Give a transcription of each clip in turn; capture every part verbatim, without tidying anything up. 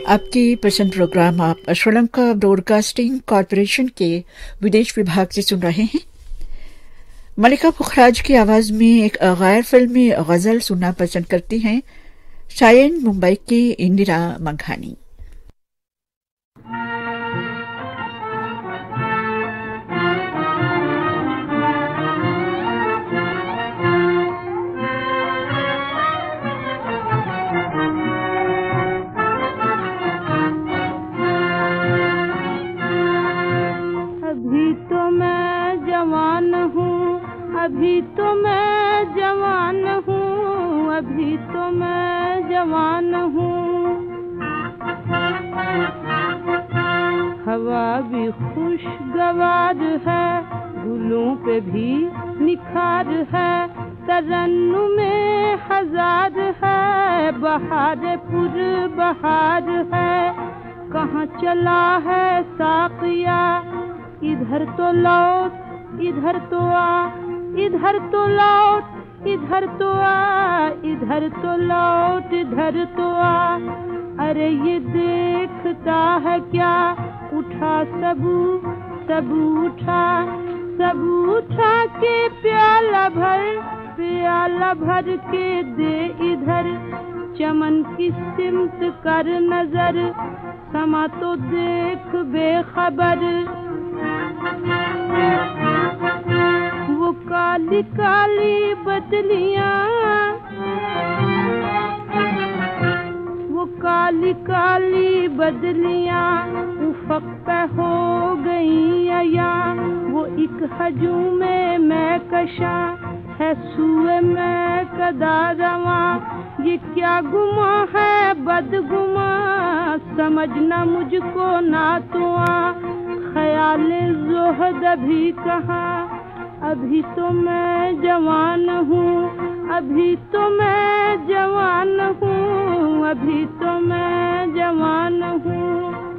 आपकी पसंद प्रोग्राम आप श्रीलंका ब्रॉडकास्टिंग कॉरपोरेशन के विदेश विभाग से सुन रहे हैं। मलिका पुखराज की आवाज में एक गैर फिल्मी गजल सुनना पसंद करती हैं शायन मुंबई की इंदिरा मंघानी। अभी तो मैं जवान हूँ, अभी तो मैं जवान हूँ। हवा भी खुशगवार है, गुलों पे भी निखार है, तरन्नुम में हजार है, बहार पुर बहार है। कहाँ चला है साकिया, इधर तो लौट इधर तो आ, इधर तो लौट इधर तो आ, इधर तो लौट इधर तो आ। अरे ये देखता है क्या, उठा सबू सबू उठा, सबू उठा के प्याला भर, प्याला भर के दे इधर। चमन की सिमत कर नजर, समा तो देख बेखबर। वो काली काली बदलियां, वो काली काली बदलियां उफक पे हो गई अया। वो एक हजूम में मैं कशा है, सुए मैं कदा रवा। ये क्या गुमा है बदगुमा, समझना मुझको ना तो आ। ख्याले ज़ोहद अभी कहाँ, अभी तो मैं जवान हूँ, अभी तो मैं जवान हूँ, अभी तो मैं जवान हूँ।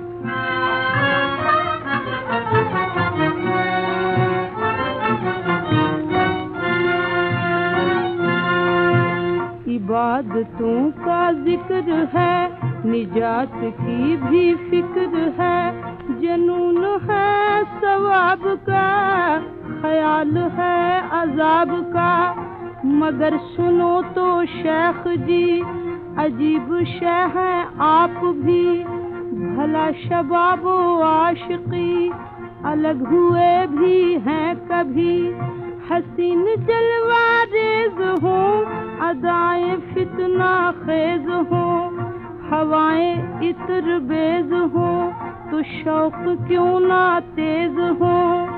इबादतों का जिक्र है, निजात की भी फिक्र है, जनून है सवाब का, ख्याल है अजाब का। मगर सुनो तो शेख जी, अजीब शेह हैं आप भी। भला शबाबो आशिकी अलग हुए भी हैं कभी। हसीन जलवा रेज हो, अदाएं फितना खेज हो, हवाएं इत्र बेज हो, तो शौक क्यों ना तेज हो।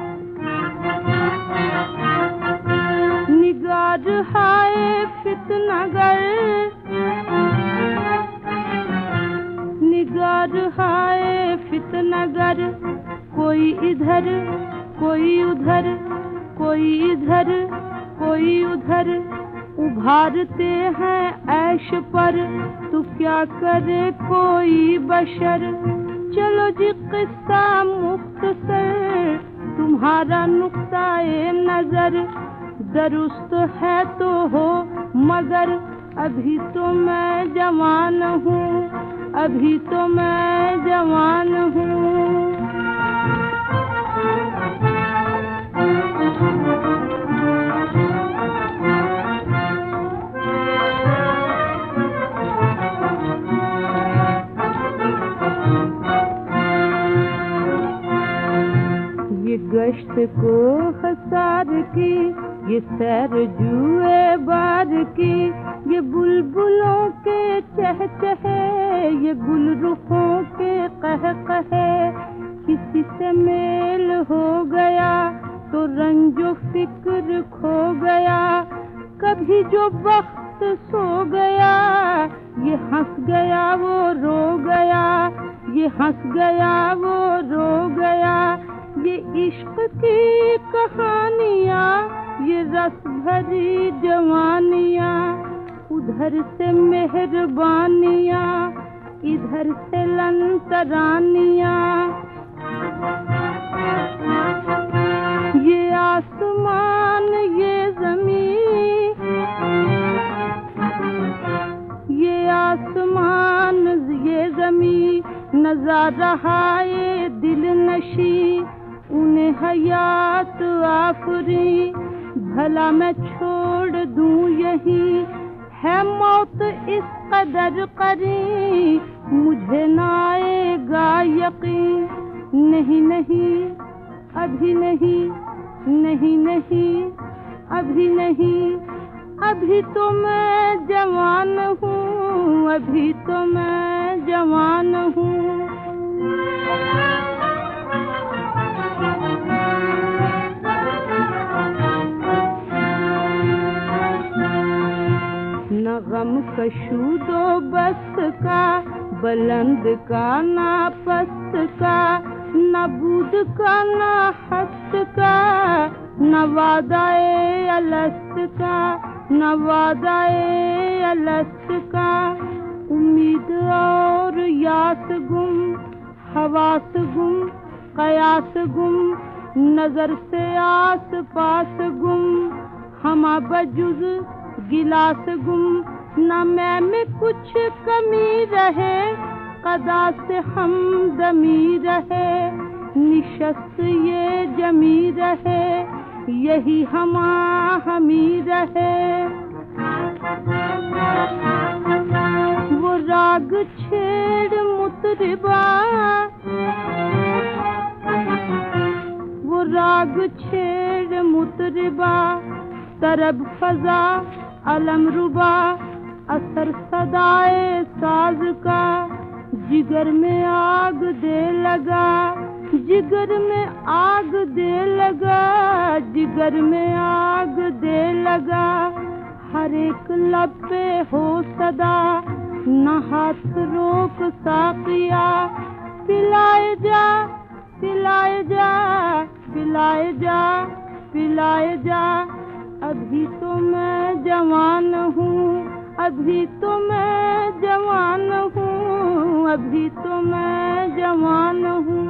निगार हाय फितनागर, निगार हाय फितनागर। कोई इधर कोई उधर, कोई इधर कोई उधर, उभारते हैं ऐश पर, तो क्या करे कोई बशर। चलो जी किस्सा मुख्तसर, तुम्हारा नुक्ताए नजर दुरुस्त है तो हो, मगर अभी तो मैं जवान हूँ, अभी तो मैं जवान हूँ। ये गश्त को हसार की, ये सैर जुए बार की, ये बुलबुलों के चहचहे, ये गुलरुखों के कहकहे। किसी से मेल हो गया तो रंजो फिक्र खो गया, कभी जो वक्त सो गया, ये हंस गया वो रो गया, ये हंस गया वो रो गया। ये इश्क की कहानियाँ, ये रस भरी जवानियाँ, उधर से मेहरबानियाँ, इधर से लंतरानियाँ। ये आसमान ये ज़मीन, ये आसमान ये ज़मीन, नजारा है दिल नशी उन्हें हयात आफरी, भला मैं छोड़ दूं यही है मौत इस कदर करी, मुझे ना आएगा यकीन, नहीं नहीं अभी नहीं, नहीं नहीं अभी नहीं, अभी तो मैं जवान हूँ, अभी तो मैं जवान हूँ। न गम कशूदो बस्त का, बुलंद का ना पस्त का, न बूद का ना हस्त का, न वादाए अलस्त का, न वादाए अलस्त का, उम्मीद और यास गुम, हवास गुम, कयास गुम, नजर से आस पास गुम, हमा बजुज गिलास गुम, न मैं में कुछ कमी रहे, कदा से हम दमी रहे, निशस्त ये जमी रहे, यही हमा हमी रहे। वो राग छेड़ मुतरिबा, वो राग छेड़ मुतरिबा, तरब फजा अलम रुबा, असर सदाए साज का, जिगर में आग दे लगा, जिगर में आग दे लगा, जिगर में आग दे लगा, हर एक लब पे हो सदा, न हाथ रोक साकिया, पिलाए जा पिलाए जा पिलाए जा पिलाए जा, अभी तो मैं जवान हूँ, अभी तो मैं जवान हूँ, अभी तो मैं जवान हूँ।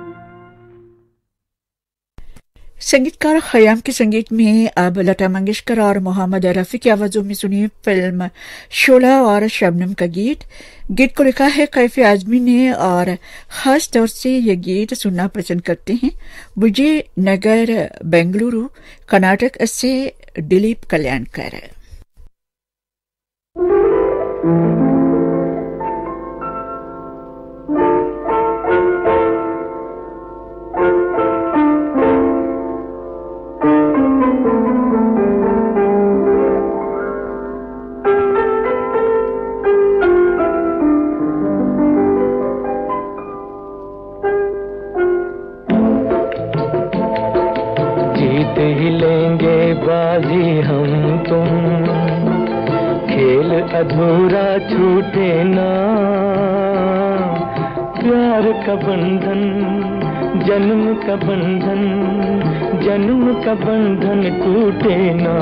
संगीतकार खयाम के संगीत में अब लता मंगेशकर और मोहम्मद रफी की आवाजों में सुनिए फिल्म शोला और शबनम का गीत। गीत को लिखा है कैफी आजमी ने और खास तौर से ये गीत सुनना पसंद करते हैं विजय नगर बेंगलुरु कर्नाटक से दिलीप कल्याणकर। अधूरा छूटे ना प्यार का बंधन, जन्म का बंधन, जन्म का बंधन टूटे ना।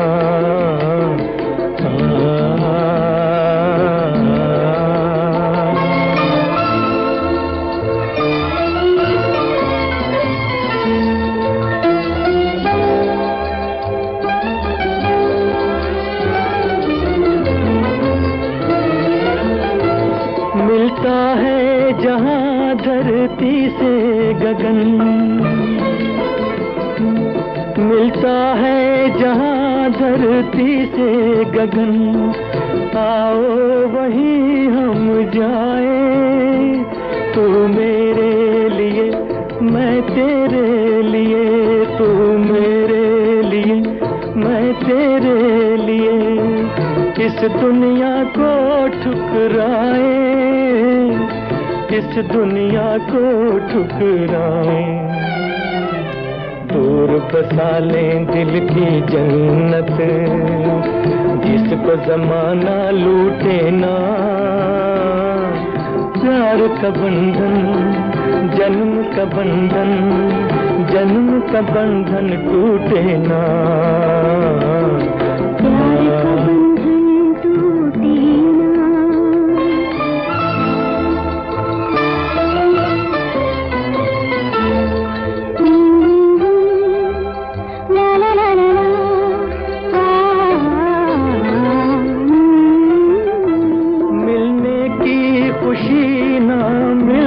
मिलता है जहां धरती से गगन, मिलता है जहां धरती से गगन, आओ वहीं हम जाए, तू मेरे लिए मैं तेरे लिए, तू मेरे लिए मैं तेरे लिए, इस दुनिया को ठुकराए, इस दुनिया को ठुकराए, दूर बसा लें दिल की जन्नत, जिसको जमाना लूटे ना, प्यार का बंधन, जन्म का बंधन, जन्म का बंधन टूटे ना। मिलने की खुशी ना मिल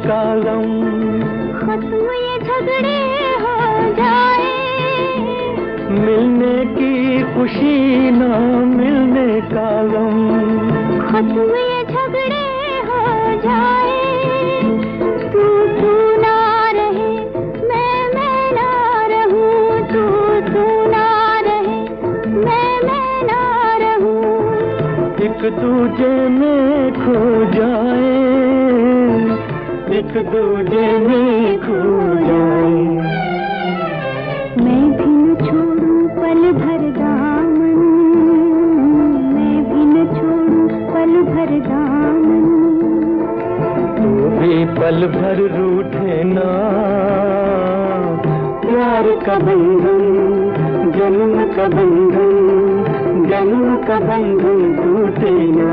का गम, खत्म ये झगड़े हो जाए, मिलने की खुशी ना मिलने का गम, खत्म ये झगड़े हो जाए, तू तू ना रहे मैं मैं ना रहूं, तू तू ना रहे मैं मैं ना रहूं, एक दूजे में खो जाए, एक दूजे में खो जाए। मैं भी न छोड़ूं पल भर दामन, मैं भी न छोड़ूं पल भर दामन, तू भी पल भर रूठे ना, प्यार का बंधन जन्म का बंधन, जन्म का बंधन टूटे ना,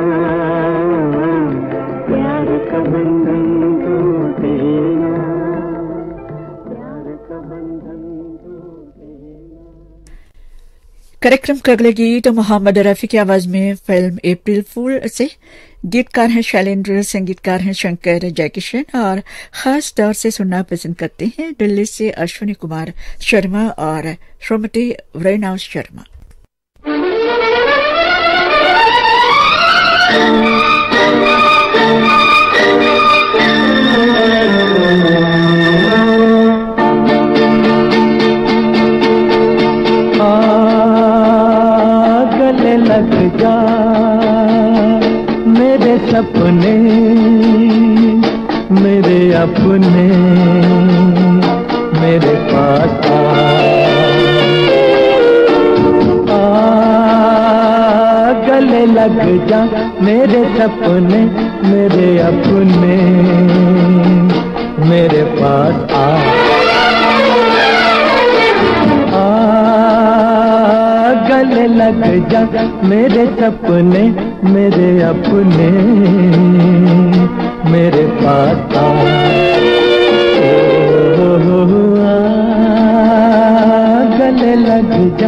प्यार का बंधन टूटे ना, प्यार का बंधन टूटे ना। कार्यक्रम का अगला गीत मोहम्मद रफी की आवाज में फिल्म अप्रैल फूल से। गीतकार हैं शैलेंद्र, संगीतकार हैं शंकर जयकिशन और खास तौर से सुनना पसंद करते हैं दिल्ली से अश्विनी कुमार शर्मा और श्रीमती रेनाज शर्मा। लग जा मेरे सपने, मेरे अपने मेरे पास आ, आ गले लग जा मेरे सपने, मेरे अपने मेरे पास आ, गले लग जा मेरे सपने, मेरे अपने मेरे पास आ, ओ, ओ, आ गले लग जा।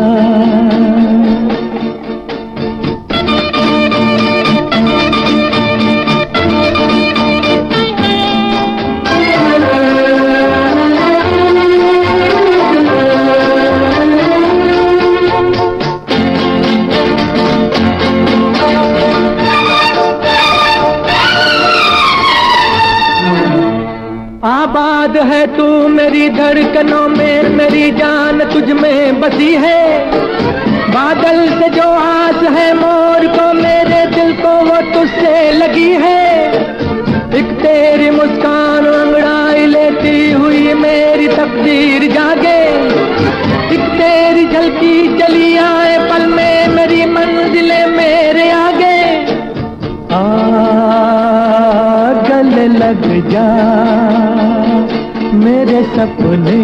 आबाद है तू मेरी धड़कनों में, मेरी जान तुझ में बसी है, बादल से जो आस है मोर को, मेरे दिल को वो तुझसे लगी है, एक तेरी मुस्कान अंगड़ाई लेती हुई मेरी तकदीर जागे, एक तेरी झलकी चली आए पल में मेरी मंजिलें मेरे आगे, आ गले लग जा मेरे सपने,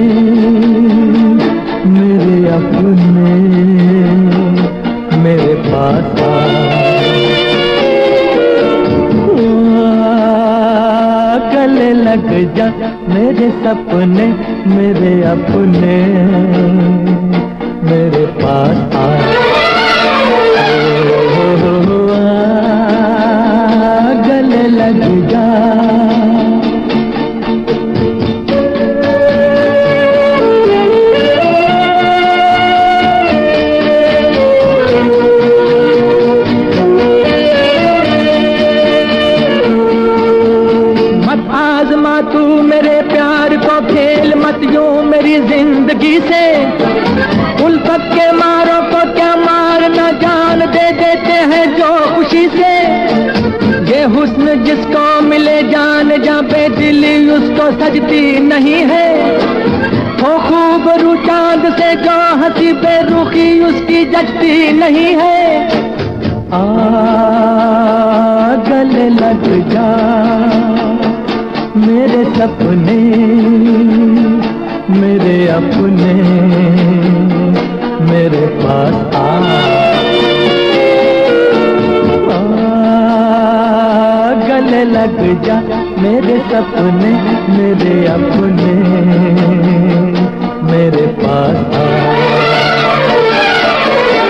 मेरे अपने मेरे पास आ, गले लग जा मेरे सपने, मेरे अपने मेरे पास आ, गले लग जा। जिंदगी से उल्फत के मारों को क्या मारना जान दे देते हैं जो खुशी से, ये हुस्न जिसको मिले जान जा बेदिली उसको सजती नहीं है, हो खूब रू चांद से जो हंसी बेरुखी उसकी जचती नहीं है, आ गले लग जा मेरे सपने, मेरे अपने मेरे पास आ, आ गले लग जा मेरे सपने, मेरे अपने मेरे पास आ,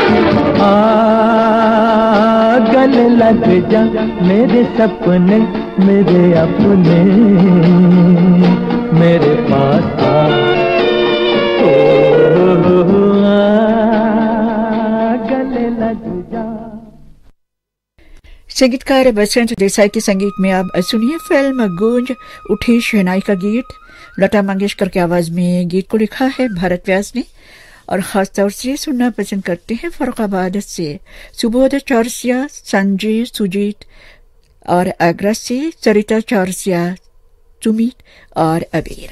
आ गले लग जा मेरे सपने, मेरे अपने मेरे पास आ, ओ, आ, गले लग जा। संगीतकार बसंत देसाई के संगीत में अब सुनिए फिल्म गूंज उठी शहनाई का गीत। लता मंगेशकर की आवाज में गीत को लिखा है भारत व्यास ने और खासतौर से सुनना पसंद करते हैं फरुखाबाद से सुबोध चौरसिया, संजय, सुजीत और आगरा से सरिता चौरसिया, सुमित और अबीर।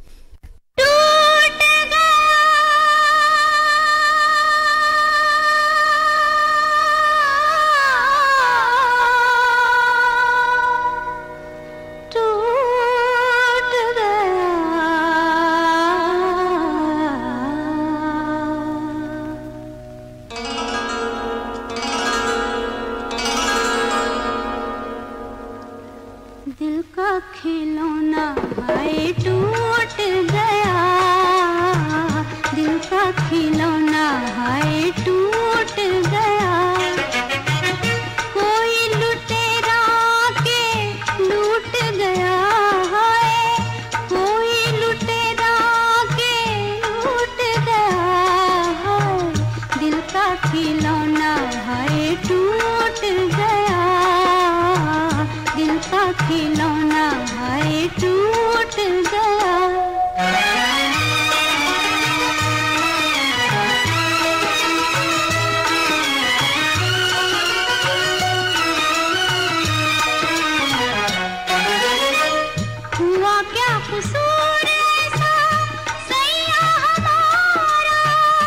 दिल का खिलौना हाय टूट गया, दिल का खिलौना हाय टूट गया। कोई लुटेरा के लूट गया हाय, कोई लुटेरा के लूट गया हाय। दिल का खिलौना हाय टूट गया, दिल का खिलौना हाय टूट गया। हुआ क्या कसूर ऐसा सैया हमारा,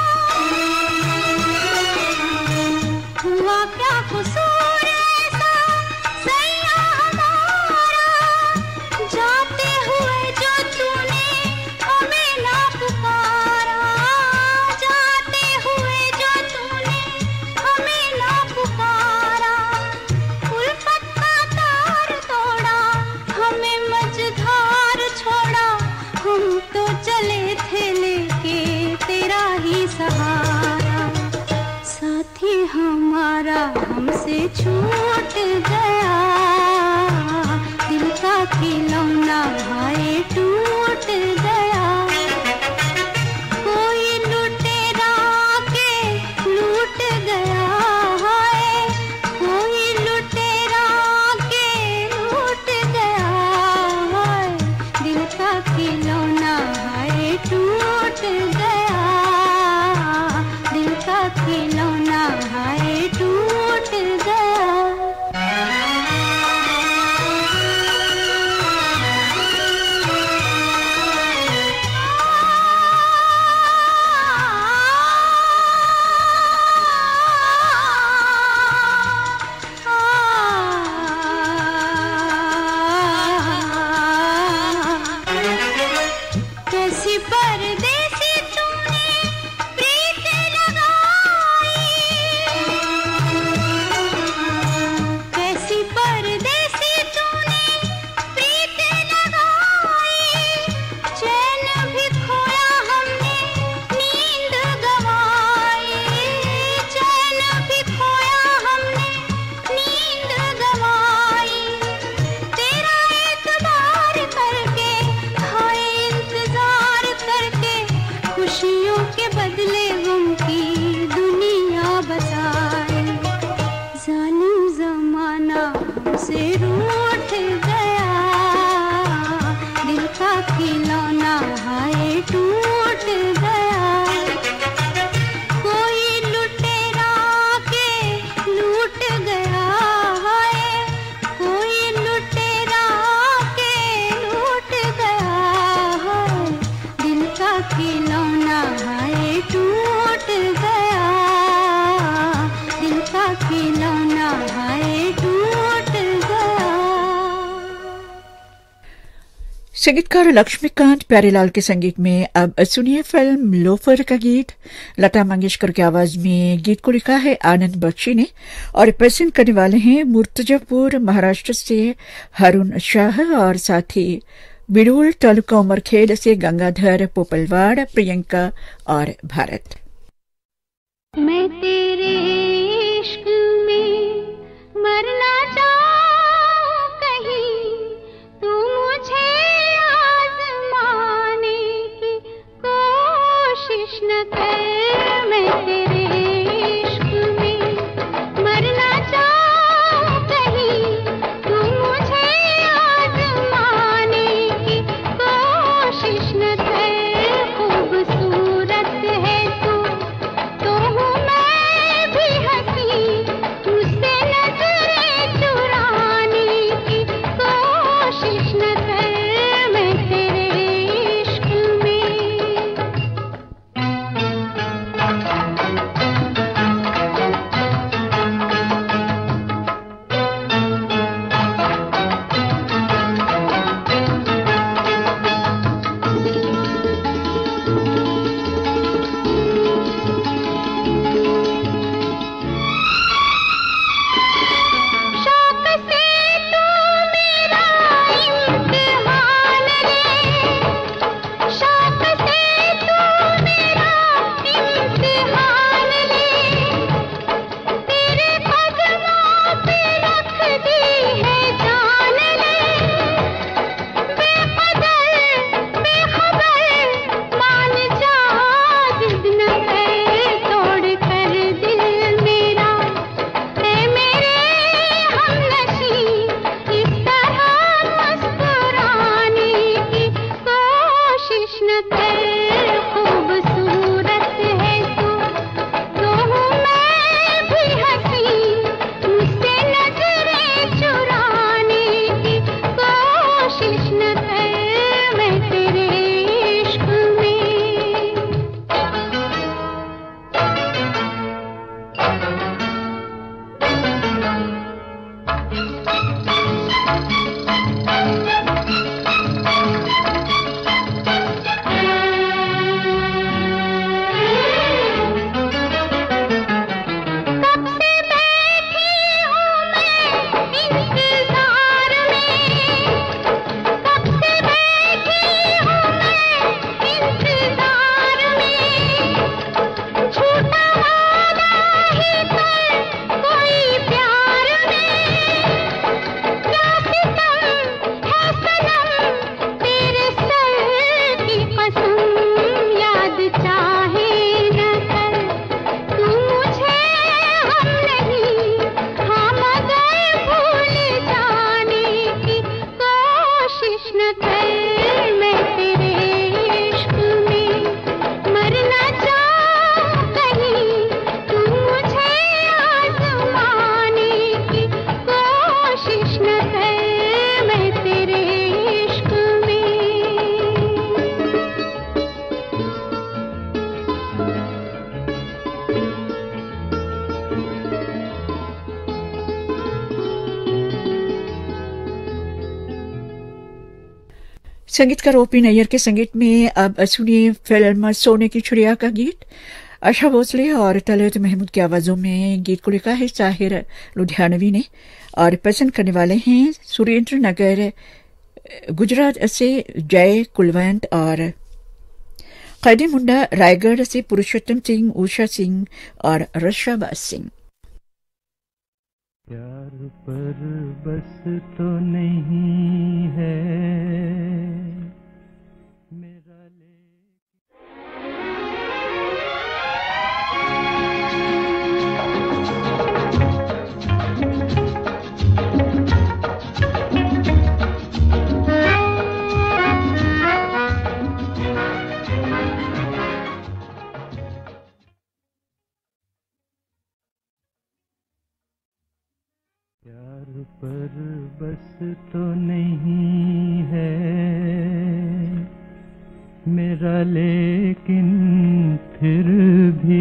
हुआ क्या कसूर ऐसा सैया हमारा। जाते हुए जो तूने हमें ना पुकारा, जाते हुए जो तूने हमें ना पुकारा। उल्फत का तार तोड़ा, हमें मझधार छोड़ा। हम तो चले थे लेके तेरा ही सहारा, साथी हमारा हमसे छूट गया। दिल का खिलौना हाय टूट गया। कोई लुटेरा के लूट गया हाय, कोई लुटेरा के लूट गया हाय। दिल का खिलौना हाय टूट गया, दिल का खिलौना हाय टूट गया। कैसी परदेसी तूने प्रीत लगाई, कैसी परदेसी तूने प्रीत लगाई। चैन भी खोया हमने नींद गवाई, चैन भी खोया हमने नींद गवाई। तेरा एतबार करके हाय इंतजार करके, खुशियों के बदले गम की दुनिया बसाए। जालिम जमाना हमसे रूठ गया, दिल का खिलौना हाय टूट गया। कोई लुटेरा के लूट गया हाय, कोई लुटेरा के लूट गया हाय। दिल का खिलौना हाय टूट गया, दिल का खिलौना हाय टूट गया। संगीतकार लक्ष्मीकांत प्यारेलाल के संगीत में अब सुनिए फिल्म लोफर का गीत। लता मंगेशकर की आवाज में गीत को लिखा है आनंद बख्शी ने और पसंद करने वाले हैं मुर्तजापुर महाराष्ट्र से हरुण शाह और साथ ही बिडूल तालुका उमरखेड से गंगाधर पोपलवाड़, प्रियंका और भारत। मैं तेरे इश्क में मरना चाहूं कहीं, संगीतकार ओपी नैयर के संगीत में अब सुनिए फिल्म सोने की चिड़िया का गीत। आशा भोसले और तलत महमूद की आवाजों में गीत को लिखा है साहिर लुधियानवी ने और पसंद करने वाले हैं सुरेंद्र नगर गुजरात से जय कुलवंत और कैदी मुंडा रायगढ़ से पुरुषोत्तम सिंह, उषा सिंह और रशाबा सिंह। प्यार पर बस तो नहीं है मेरा ले प्यार पर बस तो नहीं है मेरा लेकिन फिर भी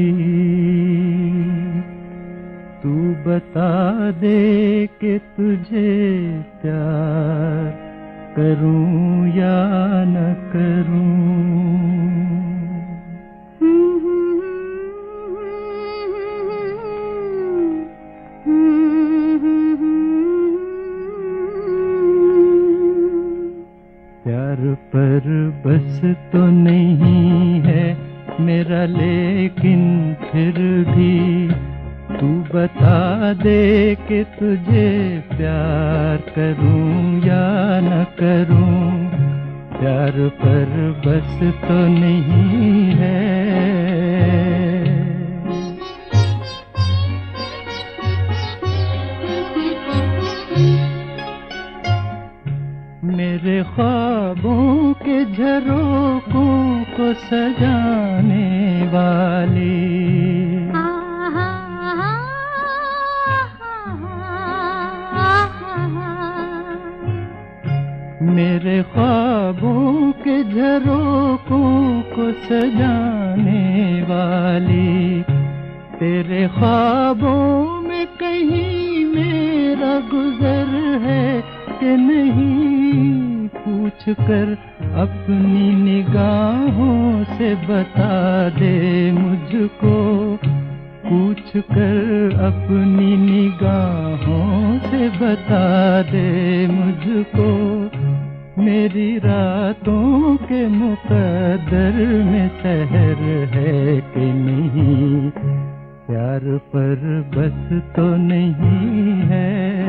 तू बता दे कि तुझे प्यार करूं या न करूं। प्यार पर बस तो नहीं है मेरा लेकिन फिर भी तू बता दे कि तुझे प्यार करूं या न करूं। प्यार पर बस तो नहीं है। मेरे ख्वाबों के झरोखों को सजाने वाली मेरे ख्वाबों के झरोखों को सजाने वाली तेरे ख्वाबों में कहीं मेरा गुजर है कि नहीं पूछ कर अपनी निगाहों से बता दे मुझको। पूछ कर अपनी निगाहों से बता दे मुझको। मेरी रातों के मुकद्दर में सहर है कि नहीं। प्यार पर बस तो नहीं है।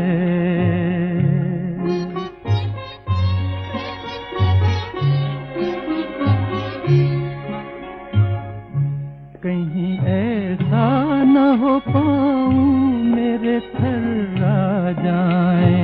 कहीं ऐसा न हो पाऊं मेरे थर्रा जाए।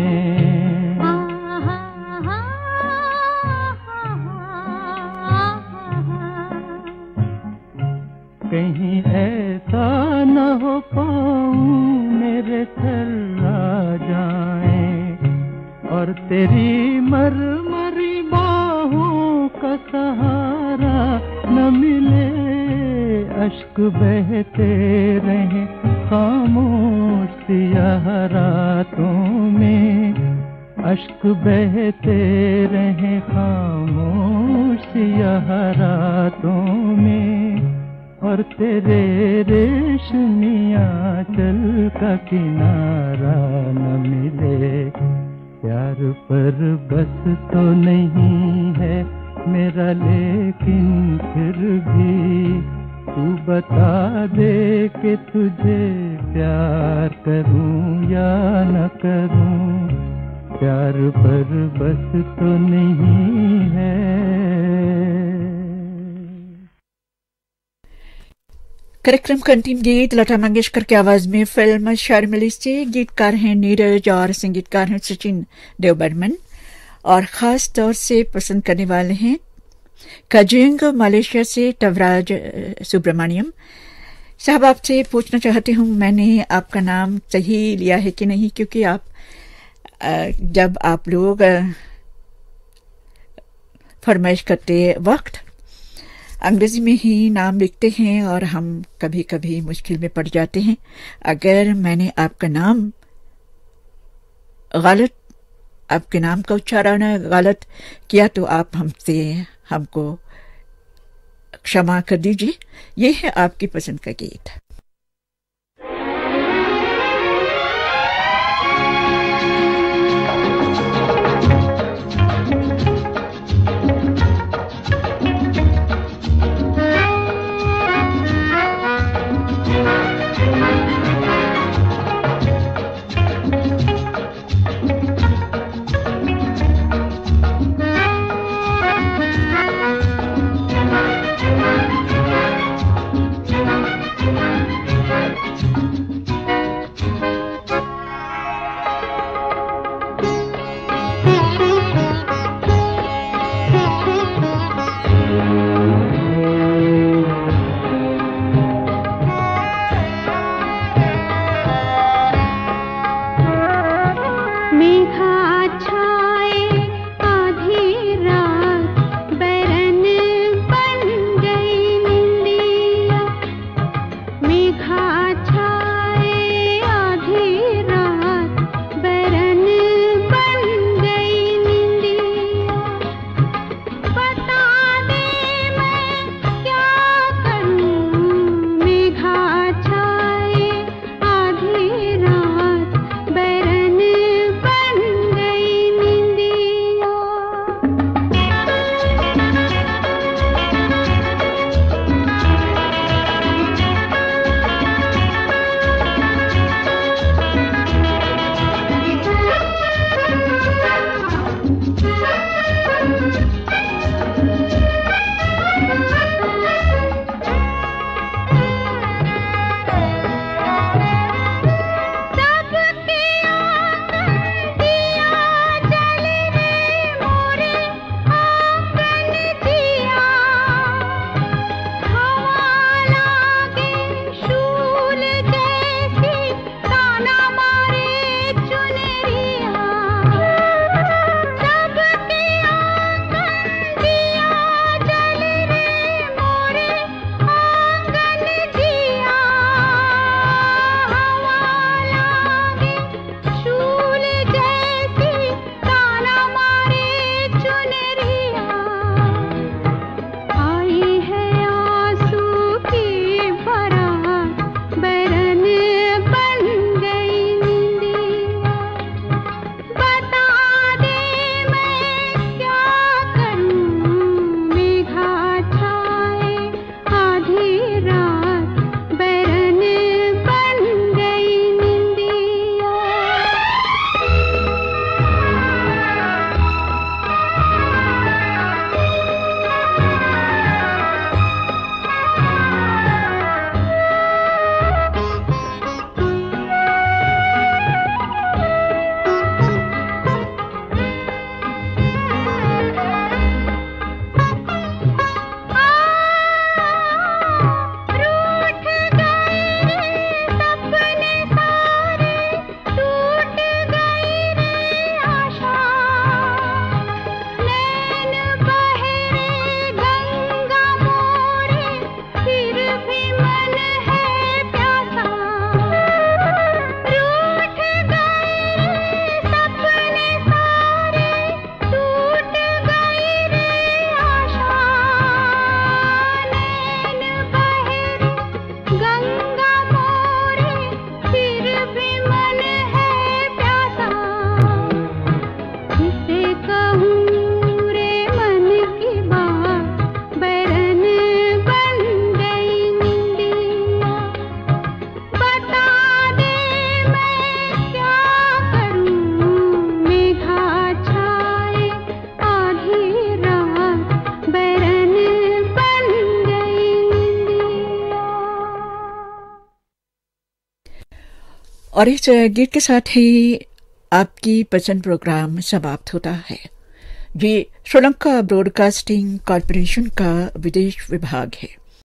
कहीं ऐसा न हो पाऊं मेरे थर्रा जाए और तेरी मरमरी बाहों का सहारा न मिले। अश्क बहते रहे खामोश सियाह रातों में। अश्क बहते रहे खामोश सियाह रातों में और तेरे रेशमिया चल का किनारा न मिले। प्यार पर बस तो नहीं है मेरा लेकिन फिर भी तू बता दे कि तुझे प्यार करूं या न करूं। प्यार पर बस तो नहीं है। कार्यक्रम का अंतिम गीत लता मंगेशकर की आवाज में फिल्म शर्मिली से। गीतकार हैं नीरज और संगीतकार हैं सचिन देवबर्मन और खास तौर से पसंद करने वाले हैं कजिंग मलेशिया से टवराज सुब्रमण्यम साहब। आपसे पूछना चाहती हूँ मैंने आपका नाम सही लिया है कि नहीं, क्योंकि आप जब आप लोग फरमाइश करते वक्त अंग्रेजी में ही नाम लिखते हैं और हम कभी कभी मुश्किल में पड़ जाते हैं। अगर मैंने आपका नाम गलत आपके नाम का उच्चारण गलत किया तो आप हमसे हमको क्षमा कर दीजिए। ये है आपकी पसंद का गीत। और इस गीत के साथ ही आपकी पसंद प्रोग्राम समाप्त होता है। ये श्रीलंका ब्रॉडकास्टिंग कॉर्पोरेशन का विदेश विभाग है।